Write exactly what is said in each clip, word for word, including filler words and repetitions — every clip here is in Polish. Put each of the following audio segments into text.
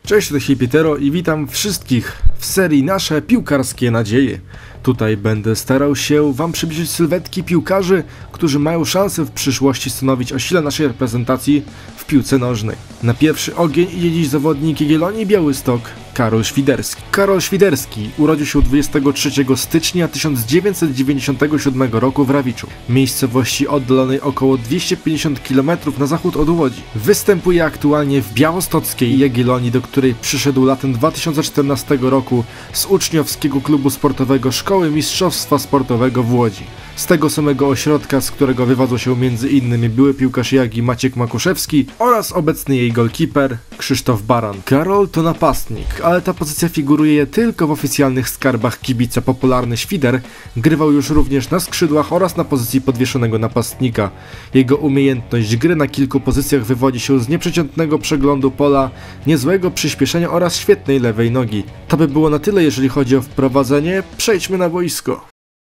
Cześć, to Hipitero i witam wszystkich w serii Nasze Piłkarskie Nadzieje. Tutaj będę starał się wam przybliżyć sylwetki piłkarzy, którzy mają szansę w przyszłości stanowić o sile naszej reprezentacji w piłce nożnej. Na pierwszy ogień idzie dziś zawodnik Jagiellonii Białystok, Karol Świderski. Karol Świderski urodził się dwudziestego trzeciego stycznia tysiąc dziewięćset dziewięćdziesiątego siódmego roku w Rawiczu, miejscowości oddalonej około dwieście pięćdziesiąt kilometrów na zachód od Łodzi. Występuje aktualnie w białostockiej Jagiellonii, do której przyszedł latem dwa tysiące czternastego roku z uczniowskiego klubu sportowego Szkoły Mistrzostwa Sportowego w Łodzi. Z tego samego ośrodka, z którego wywodzą się między innymi były piłkarz Jagi Maciek Makuszewski oraz obecny jej golkiper Krzysztof Baran. Karol to napastnik, ale ta pozycja figuruje tylko w oficjalnych skarbach kibica. Popularny Świder grywał już również na skrzydłach oraz na pozycji podwieszonego napastnika. Jego umiejętność gry na kilku pozycjach wywodzi się z nieprzeciętnego przeglądu pola, niezłego przyspieszenia oraz świetnej lewej nogi. To by było na tyle, jeżeli chodzi o wprowadzenie. Przejdźmy na boisko.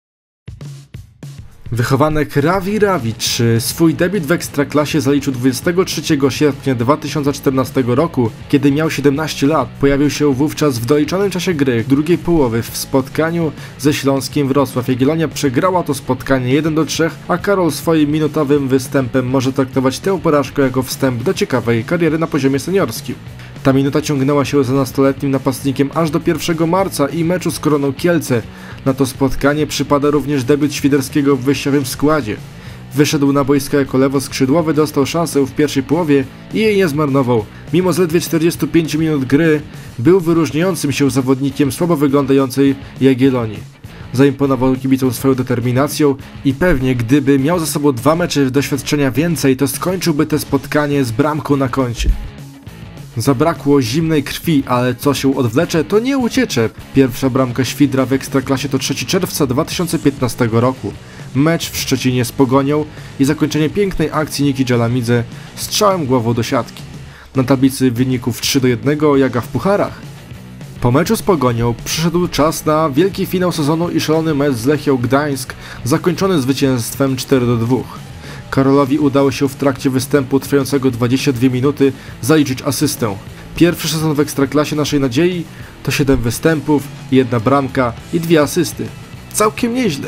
Wychowanek Rawi Rawicz swój debiut w Ekstraklasie zaliczył dwudziestego trzeciego sierpnia dwa tysiące czternastego roku, kiedy miał siedemnaście lat. Pojawił się wówczas w doliczonym czasie gry drugiej połowy w spotkaniu ze Śląskiem Wrocław. Jagiellonia przegrała to spotkanie jeden do trzech, a Karol swoim minutowym występem może traktować tę porażkę jako wstęp do ciekawej kariery na poziomie seniorskim. Ta minuta ciągnęła się za nastoletnim napastnikiem aż do pierwszego marca i meczu z Koroną Kielce. Na to spotkanie przypada również debiut Świderskiego w wyjściowym składzie. Wyszedł na boisko jako lewoskrzydłowy, dostał szansę w pierwszej połowie i jej nie zmarnował. Mimo zaledwie czterdziestu pięciu minut gry był wyróżniającym się zawodnikiem słabo wyglądającej Jagiellonii. Zaimponował kibicom swoją determinacją i pewnie gdyby miał za sobą dwa mecze doświadczenia więcej, to skończyłby te spotkanie z bramką na koncie. Zabrakło zimnej krwi, ale co się odwlecze, to nie uciecze. Pierwsza bramka Świdra w Ekstraklasie to trzeciego czerwca dwa tysiące piętnastego roku. Mecz w Szczecinie z Pogonią i zakończenie pięknej akcji Niki Dżalamidze strzałem głową do siatki. Na tablicy wyników trzy do jednego Jaga w pucharach. Po meczu z Pogonią przyszedł czas na wielki finał sezonu i szalony mecz z Lechią Gdańsk, zakończony zwycięstwem cztery do dwóch. Karolowi udało się w trakcie występu trwającego dwadzieścia dwie minuty zaliczyć asystę. Pierwszy sezon w Ekstraklasie naszej nadziei to siedem występów, jedna bramka i dwie asysty. Całkiem nieźle.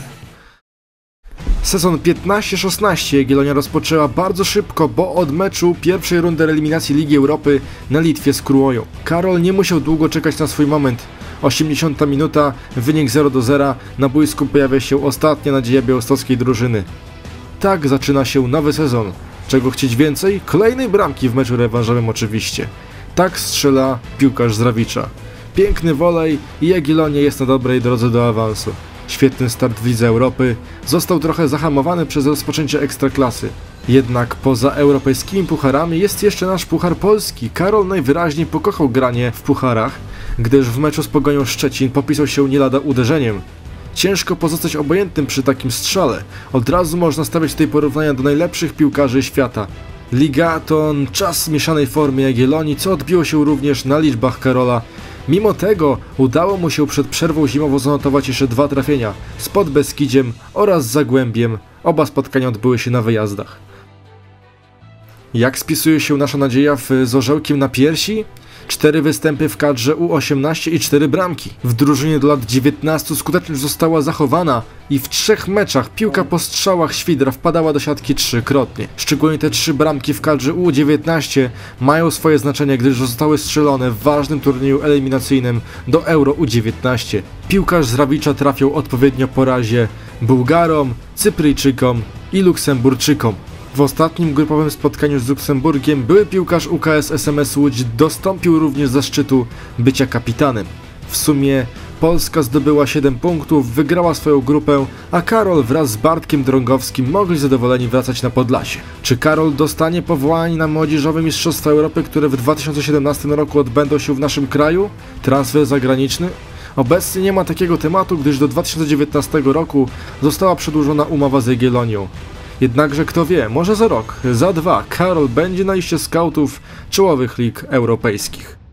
Sezon piętnaście szesnaście Jagiellonia rozpoczęła bardzo szybko, bo od meczu pierwszej rundy eliminacji Ligi Europy na Litwie z Kruoją. Karol nie musiał długo czekać na swój moment. osiemdziesiąta minuta, wynik zero do zera, na boisku pojawia się ostatnia nadzieja białostockiej drużyny. Tak zaczyna się nowy sezon. Czego chcieć więcej? Kolejnej bramki w meczu rewanżowym oczywiście. Tak strzela piłkarz z Rawicza. Piękny wolej i Jagiellonia jest na dobrej drodze do awansu. Świetny start w Lidze Europy. Został trochę zahamowany przez rozpoczęcie Ekstraklasy. Jednak poza europejskimi pucharami jest jeszcze nasz Puchar Polski. Karol najwyraźniej pokochał granie w pucharach, gdyż w meczu z Pogonią Szczecin popisał się nie lada uderzeniem. Ciężko pozostać obojętnym przy takim strzale. Od razu można stawiać tutaj porównania do najlepszych piłkarzy świata. Liga to czas mieszanej formy Jagiellonii, co odbiło się również na liczbach Karola. Mimo tego udało mu się przed przerwą zimową zanotować jeszcze dwa trafienia z Podbeskidziem oraz Zagłębiem. Oba spotkania odbyły się na wyjazdach. Jak spisuje się nasza nadzieja w z orzełkiem na piersi? Cztery występy w kadrze U osiemnaście i cztery bramki. W drużynie do lat dziewiętnastu skuteczność została zachowana i w trzech meczach piłka po strzałach Świdra wpadała do siatki trzykrotnie. Szczególnie te trzy bramki w kadrze U dziewiętnaście mają swoje znaczenie, gdyż zostały strzelone w ważnym turnieju eliminacyjnym do Euro U dziewiętnaście. Piłkarz z Rawicza trafiał odpowiednio po razie Bułgarom, Cypryjczykom i Luksemburczykom. W ostatnim grupowym spotkaniu z Luksemburgiem były piłkarz U K S S M S Łódź dostąpił również zaszczytu bycia kapitanem. W sumie Polska zdobyła siedem punktów, wygrała swoją grupę, a Karol wraz z Bartkiem Drągowskim mogli zadowoleni wracać na Podlasie. Czy Karol dostanie powołanie na młodzieżowe Mistrzostwa Europy, które w dwa tysiące siedemnastym roku odbędą się w naszym kraju? Transfer zagraniczny? Obecnie nie ma takiego tematu, gdyż do dwa tysiące dziewiętnastego roku została przedłużona umowa z Jagiellonią. Jednakże kto wie, może za rok, za dwa Karol będzie na liście skautów czołowych lig europejskich.